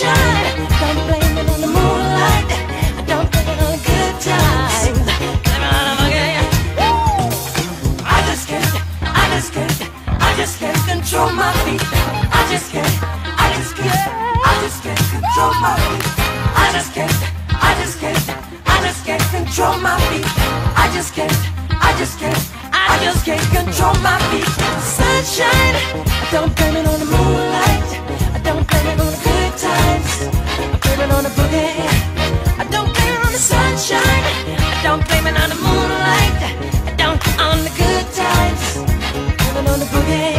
sunshine. Don't blame it on the moonlight. Don't blame it on the good times. Blame it on the boogie. I just can't control my feet. I just can't control my feet. I just can't control my feet. I just can't control my feet. Sunshine, I don't blame it on the moonlight. I don't blame it on the good times. I blame it on the boogie. I don't blame it on the sunshine. I don't blame it on the moonlight. I don't on the good times. I blame it on the boogie.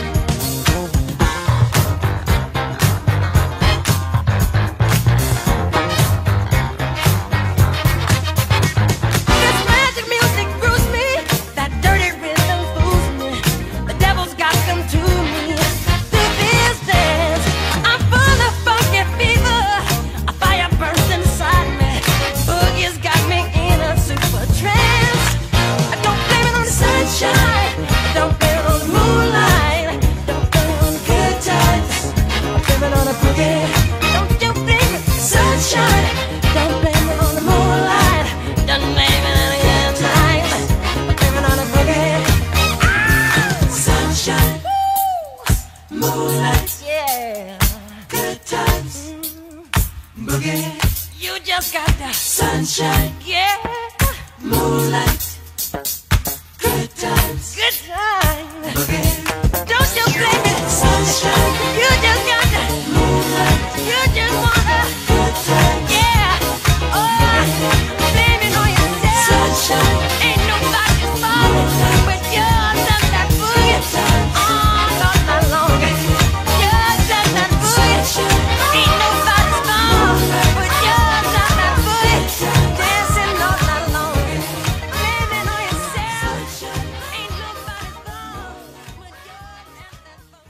You just got that sunshine, yeah. Moonlight, good times, boogie. Don't you blame it, sunshine. You just got that moonlight. You just wanna good times, yeah. Oh, blame it on yourself, sunshine. Ain't nobody's fault but yours and that boogie. Oh, not that long. Yours and that boogie. Ain't nobody's fault but yours and that boogie. Dancing all night long. Blame it on yourself. Ain't nobody's fault but yours and that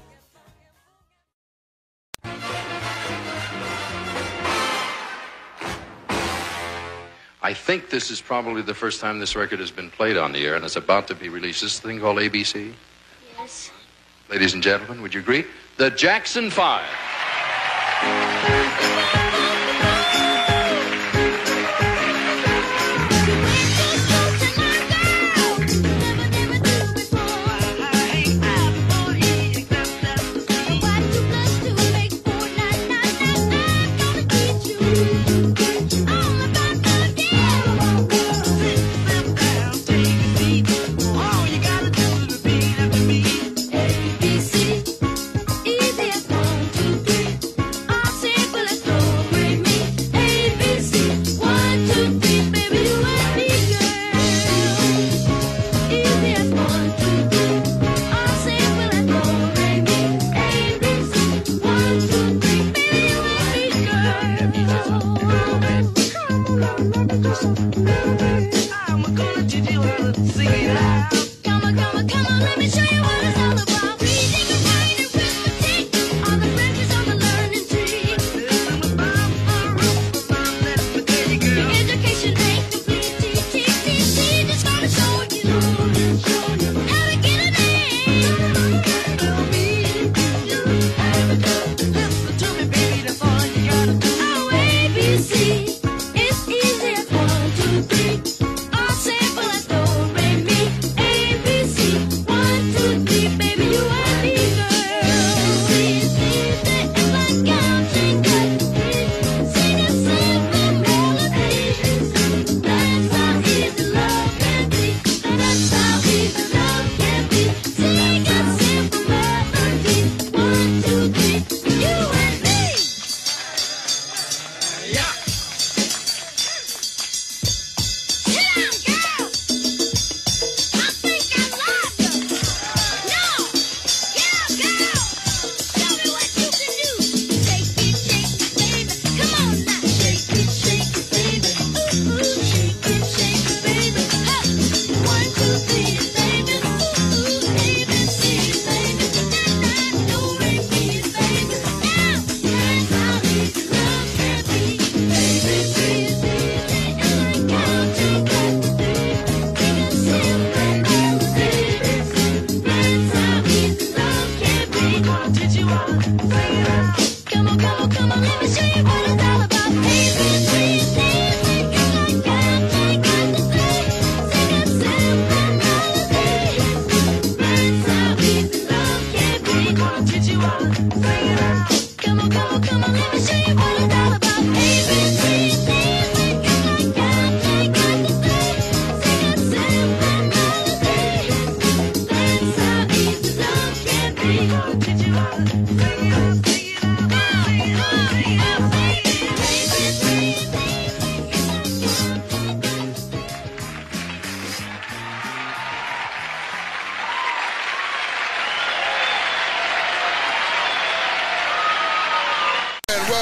I think this is probably the first time this record has been played on the air, and it's about to be released. This thing called ABC? Yes. Ladies and gentlemen, would you agree? The Jackson 5. ABC, easy as 1, 2, 3.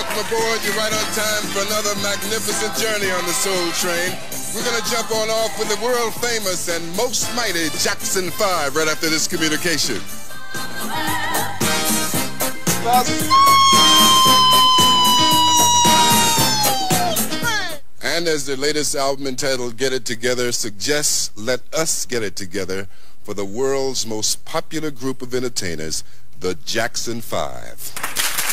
welcome aboard. You're right on time for another magnificent journey on the Soul Train. We're going to jump on off with the world famous and most mighty Jackson 5 right after this communication. And as their latest album entitled Get It Together suggests, let us get it together for the world's most popular group of entertainers, the Jackson 5.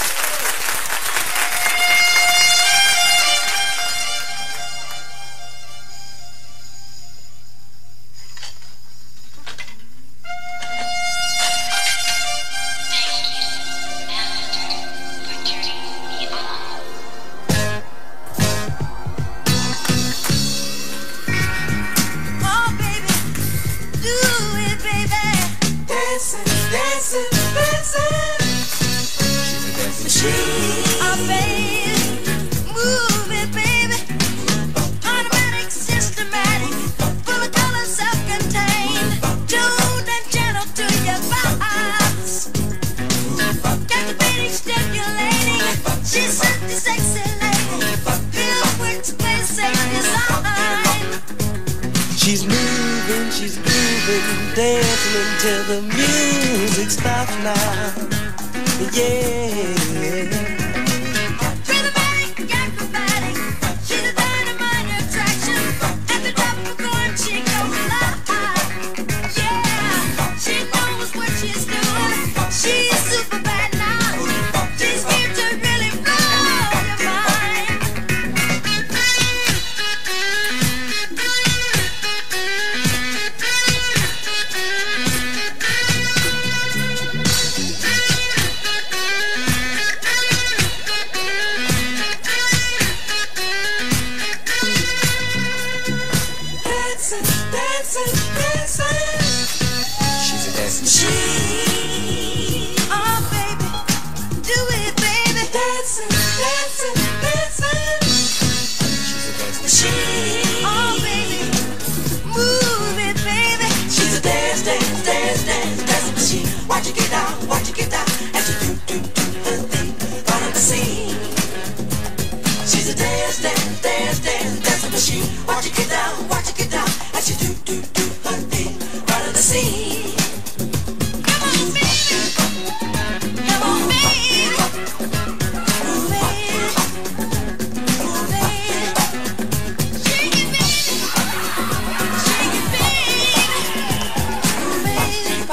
She's moving, dancing until the music stops now. Yeah. Rhythmatic, acrobatic, she's a dynamite attraction. At the top of the coin, she goes live. Yeah, she knows what she's doing. She's super bad now. She's here to really blow your mind. Watch it get down, watch it get down, as you do her thing, right on the scene. She's a dance machine. Watch it get down, as you do her thing, right on the scene. Come on, baby, come on, baby, move it, shake it, baby, shake it, baby, move it.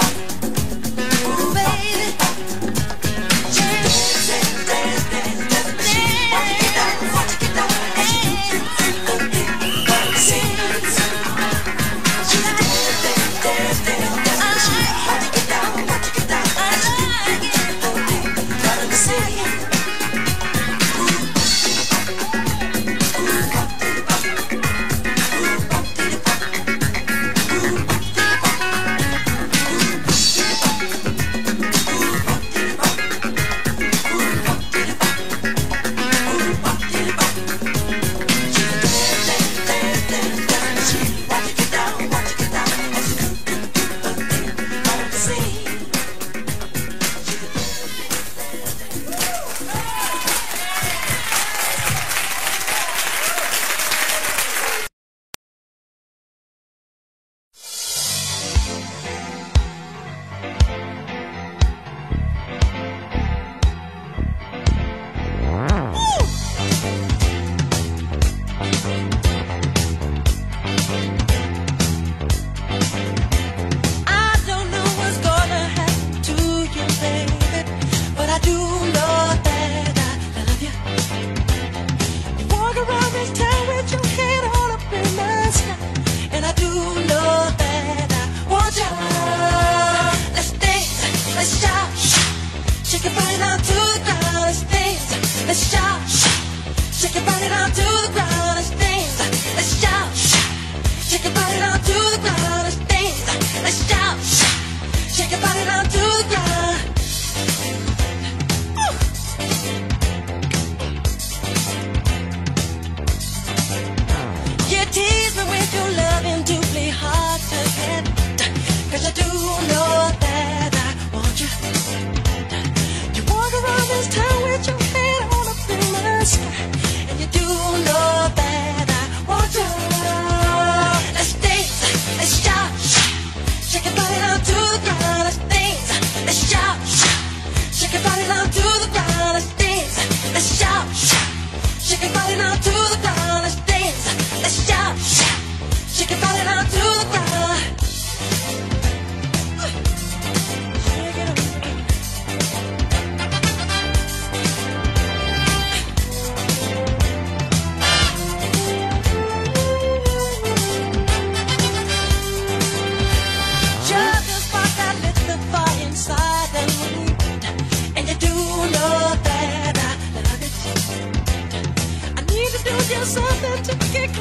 Let's shout, shake your body down to the ground, let's dance. Let's shout, shake your body down to the ground, let's dance. Let's shout, shake your body down to the ground. You tease me with your loving, doubly hard to get, 'cause I do know that I want you. You walk around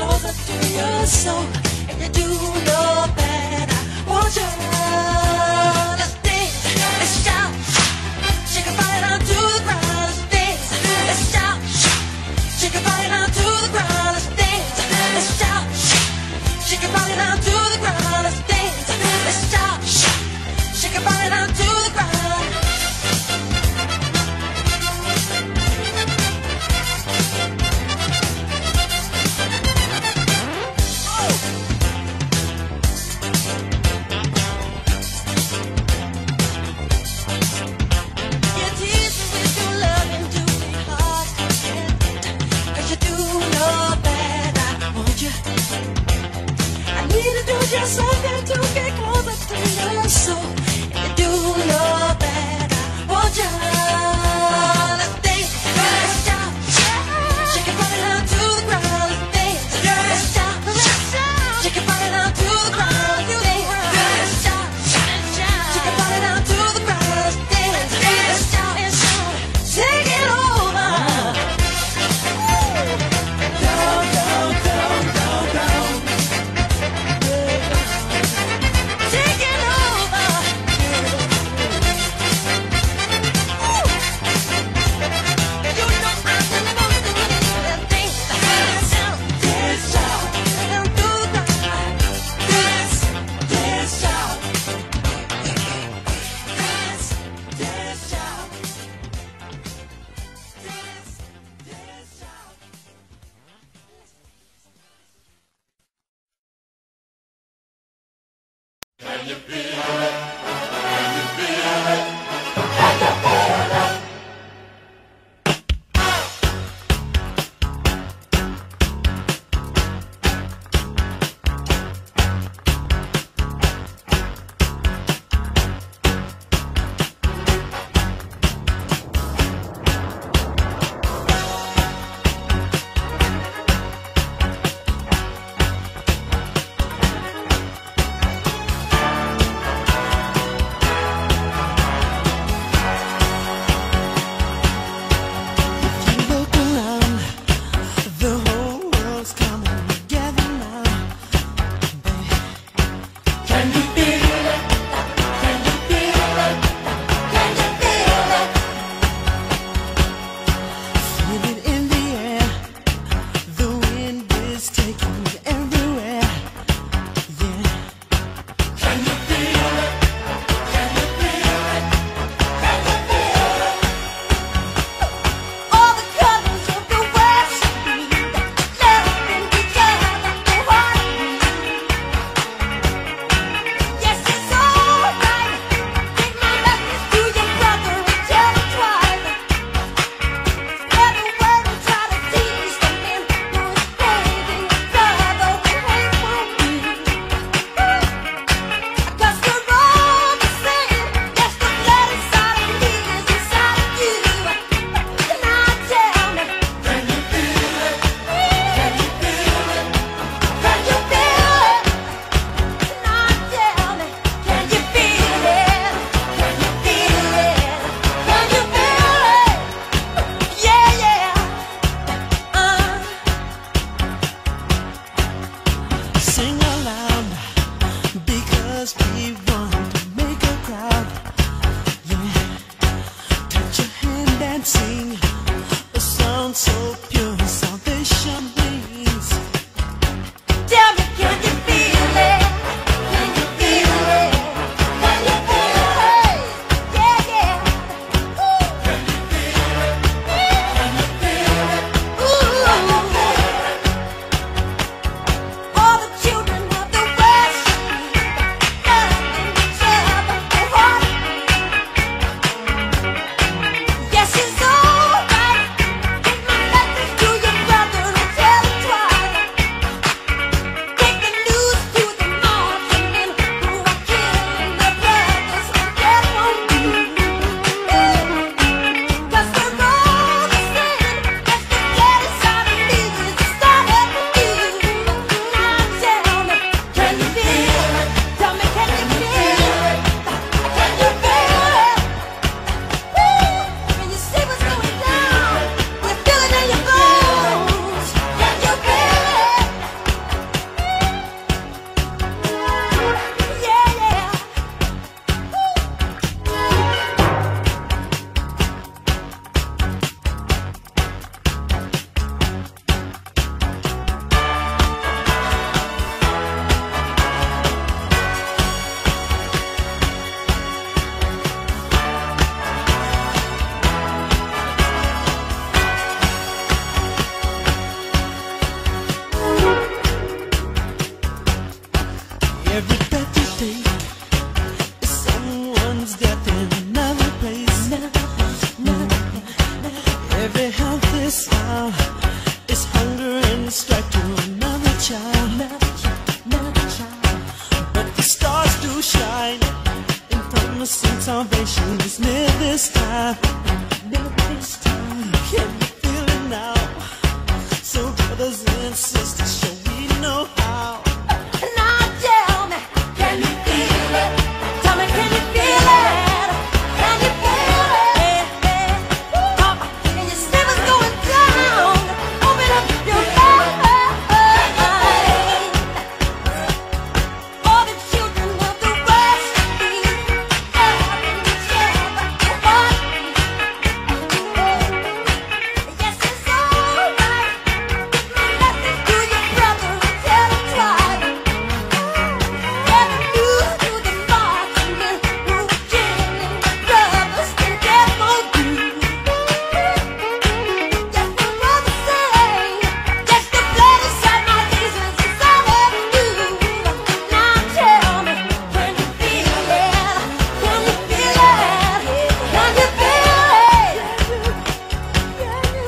closer to your soul. If you do know that I want you, let's dance, let's shout, shake your body down to the ground. Let's dance, let's shout, shake your body down to the ground. Let's dance, let's shout, shake your body down to the ground. Let's dance, let's shout, shake your body down to the ground. Just something to get closer to your soul. If you do in another place. Every healthy smile is hunger and strike to another child. But the stars do shine, and promise and salvation is near this time. Can you feel it now? So brothers and sisters, show we know how. Now tell me, can you feel it? Tell me, can you feel it? Can you feel it? And your stomach's going down. Open up your mind. All the children of the West need every child of your heart. Yes, it's alright. Give my message to your brother and tell him twice. Tell him you to the Martin Luther King and the brothers and death for you. Just the brother say, just the blood inside my reasons is all of you. Now tell me, can you feel it? Can you feel it? Can you feel it? Can you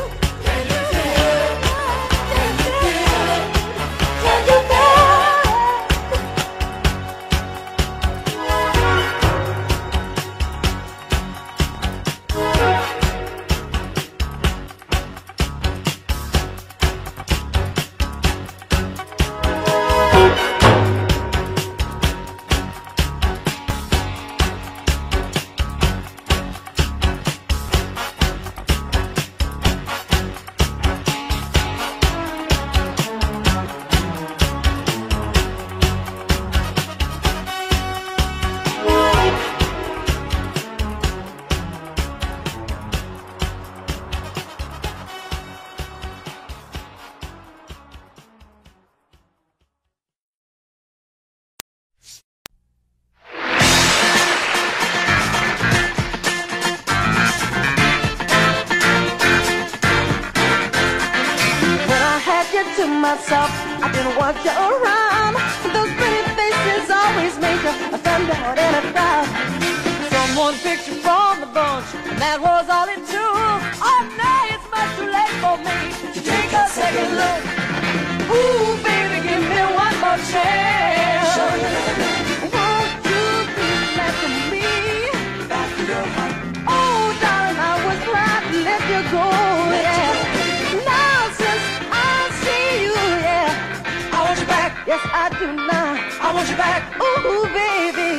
When I had you to myself, I didn't want you around. Those pretty faces always make you a standout in a crowd. Someone picked you from the bunch, and that was all it took. Oh, now it's much too late for me to take a second look. Ooh, baby, give me one more chance. Won't you please let me back to your heart? Oh, darling, I was glad to let you go. Yeah. Now since I see you, yeah, I want you back. Yes, I do now. I want you back. Ooh, baby.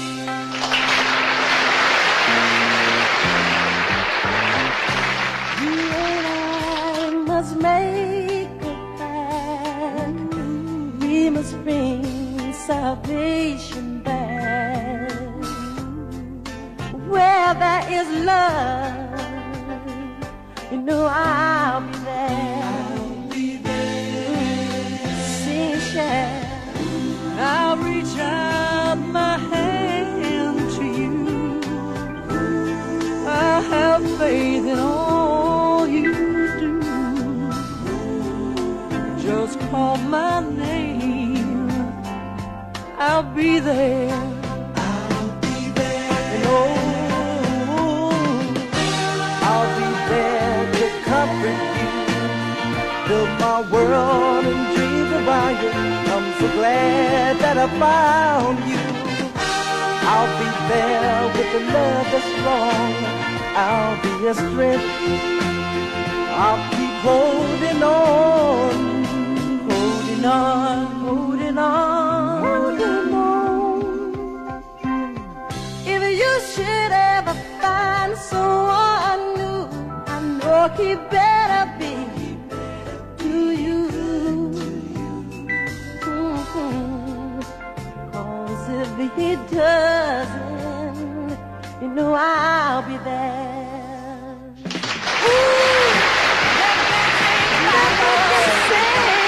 You and I must make a plan. We must bring salvation back. Where there is love, you know I'll be there. Sing, share. I'll reach out my hand to you. I have faith in all you do. Just call my name, I'll be there. I'll be there. And oh, I'll be there to comfort you. Build my world and dreams around you. I'm so glad that I found you. I'll be there with a love that's strong. I'll be your strength. I'll keep holding on, holding on, holding on, holding on. If you should ever find someone new, I know he better be to you. 'Cause if he doesn't, you know I'll be there. Ooh, never can say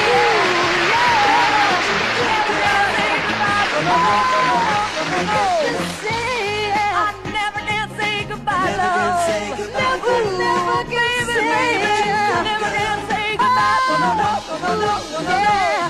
I never can say goodbye, love. Never can say goodbye.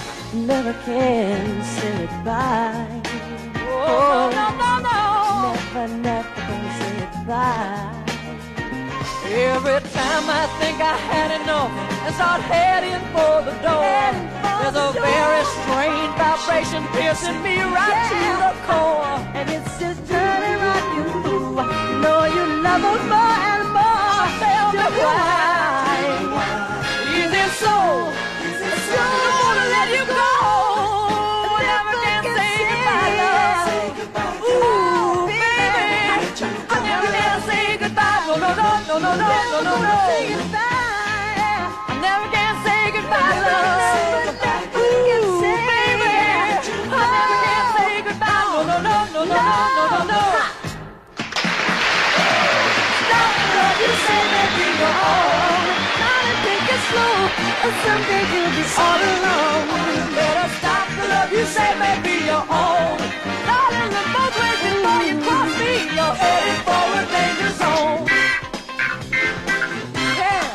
Never can say goodbye. Oh, no. never, never gonna say goodbye. Every time I think I had enough and start heading for the door, there's a very strange vibration piercing me right to the core. And it's just turning right you through. Know you love her more and more. Tell me why. Is it so? I don't wanna let you go. Never can say goodbye, love. Ooh, baby, I never can say goodbye. No, no, no, no, no, no, no, no, no. I never can say goodbye, love. Ooh, baby, I never can say goodbye. No, no, no, no, no, no, no, no. Stop the love you say that you go on. Darling, take it slow, and someday you'll be all alone. Better stop the love you say may be your own. Darling, look both ways before you cross me. You're headed for a danger zone. Yeah.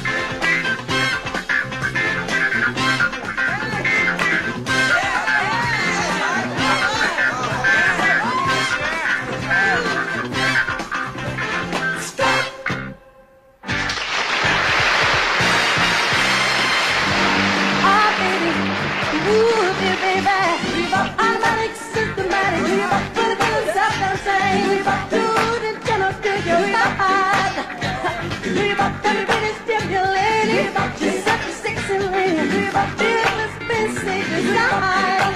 Automatic, systematic, put it in self-insane. Do it in general, figure it out. Very stimulating. Just such a sexy lady. Fearless, basic design.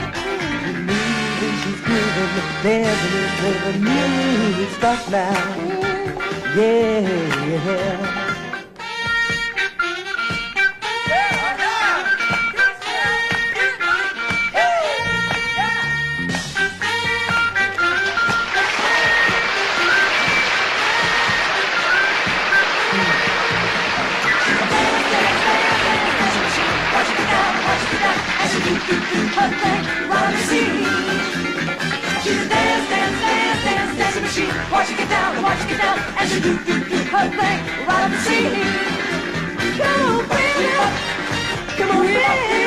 She's giving the music starts now. Yeah. Watch it get down, watch it get down, and she do her thing right on the scene. Come on, baby, come on, baby,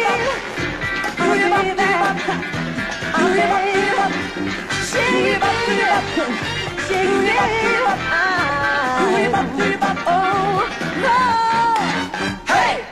shake it up, shake it up, oh no, hey.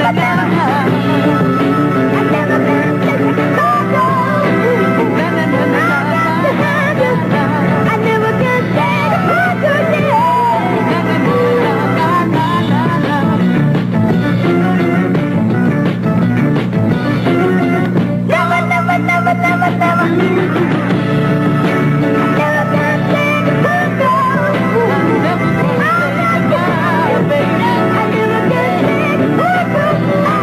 Never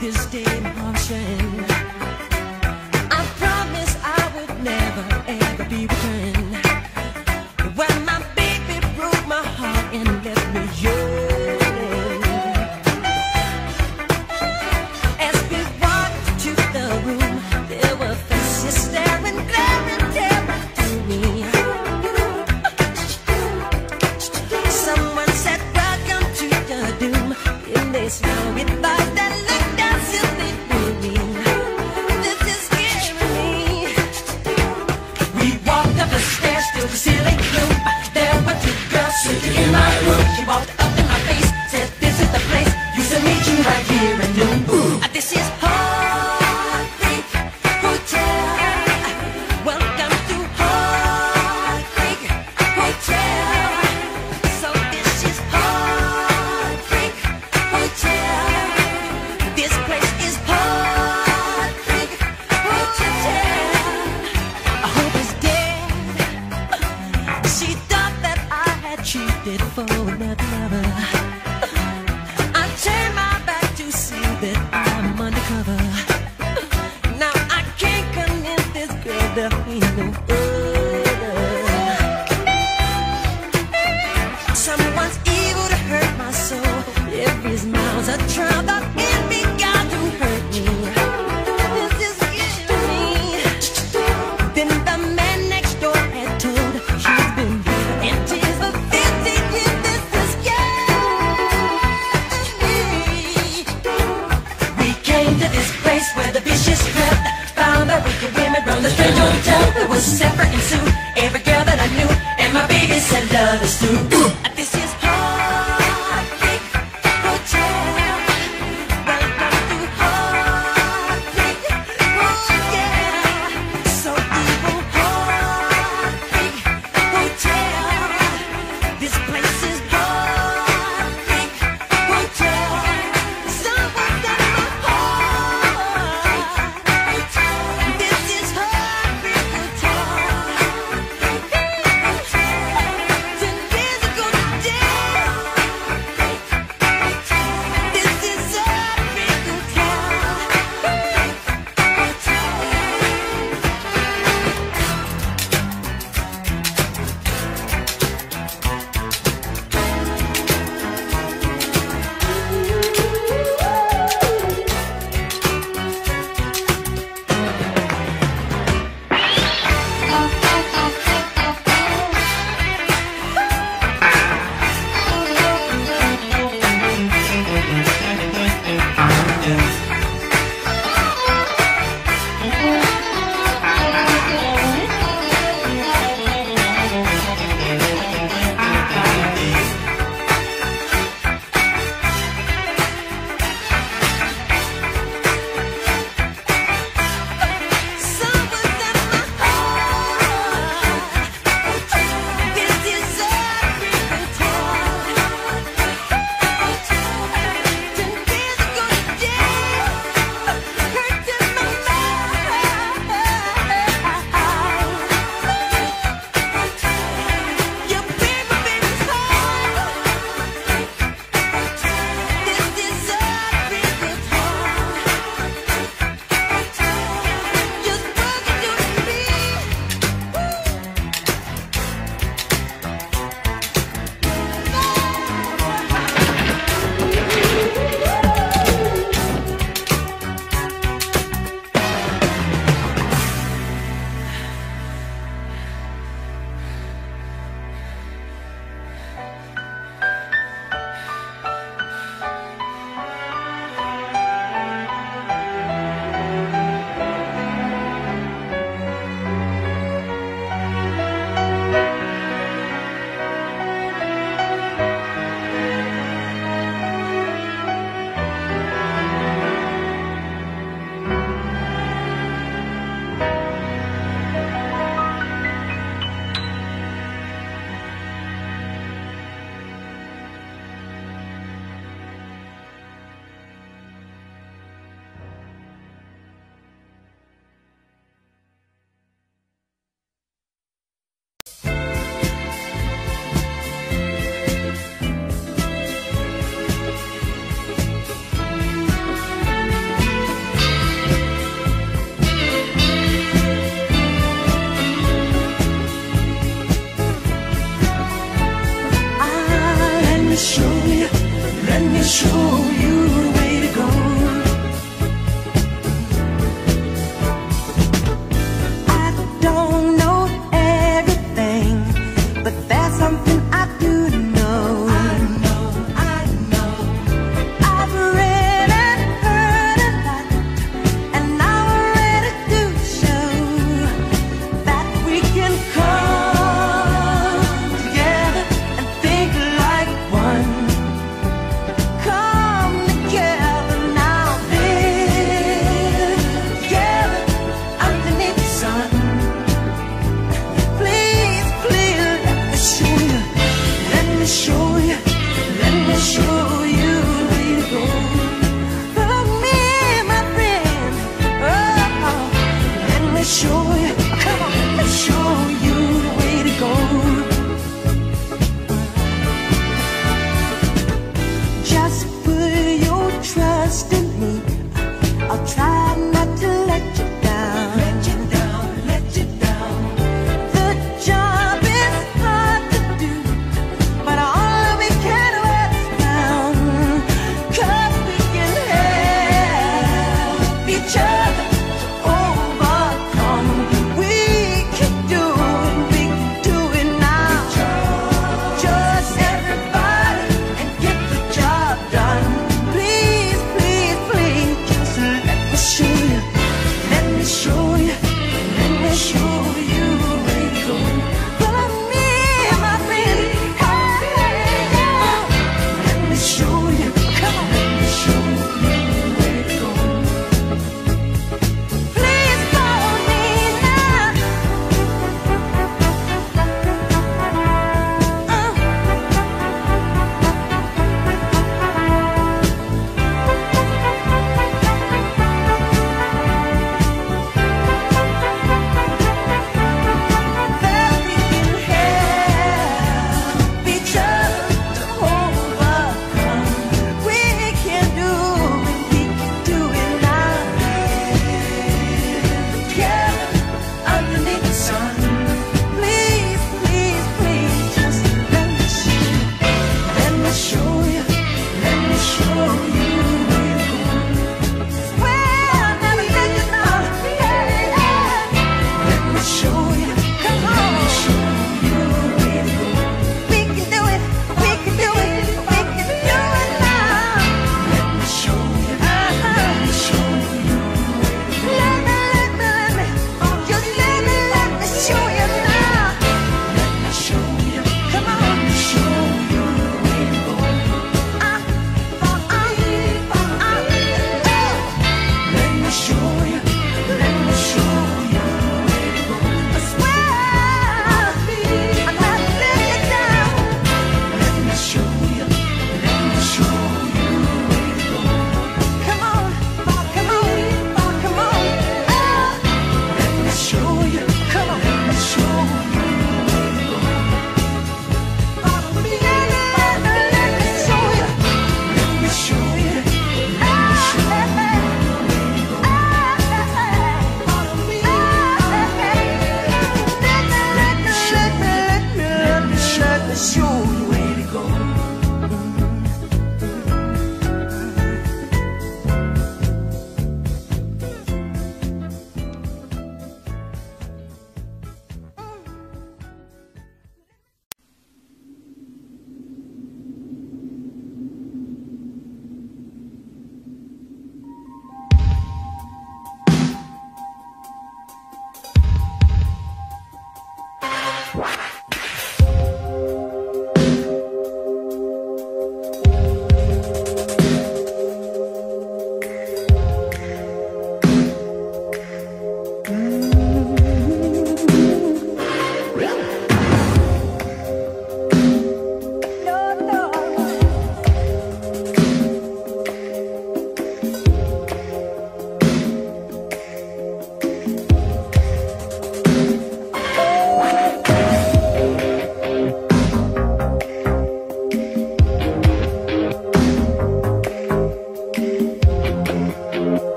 this day Martian. I promise I would never ever be returned. When my baby broke my heart and left me yearning. As we walked to the room, there were faces staring, glaring terror through me. Someone said, "Welcome to the doom." And they smiled with eyes that looked as if they knew me. This is scaring me. We walked up the stairs to the ceiling gloom. There were two girls sitting in my room. She walked up in my face, said, "This is the place. Used to meet you right here in noon." This is Heartbreak Hotel. Welcome to Heartbreak Hotel. So this is Heartbreak Hotel. This place is Heartbreak Hotel. I hope it's dead. She thought that I had cheated for another lover. I turned my back to see that I'm undercover. Now I can't convince this girl that we no further. Someone's evil to hurt my soul. Every smile's a trial that envy got to hurt me. This is killing me. Then the man next door had told she's been bleeding in tears for 15 years. This is killing me. We came to this place where the vicious crept. Found the wicked women run the strange hotel. It was separate and soon every girl that I knew, and my baby said love is true. This is Heartbreak Hotel. Welcome to Heartbreak Hotel. So evil Heartbreak Hotel. This place is Heartbreak Hotel. Someone got my heart. This is Heartbreak Hotel. 10 years ago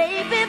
baby.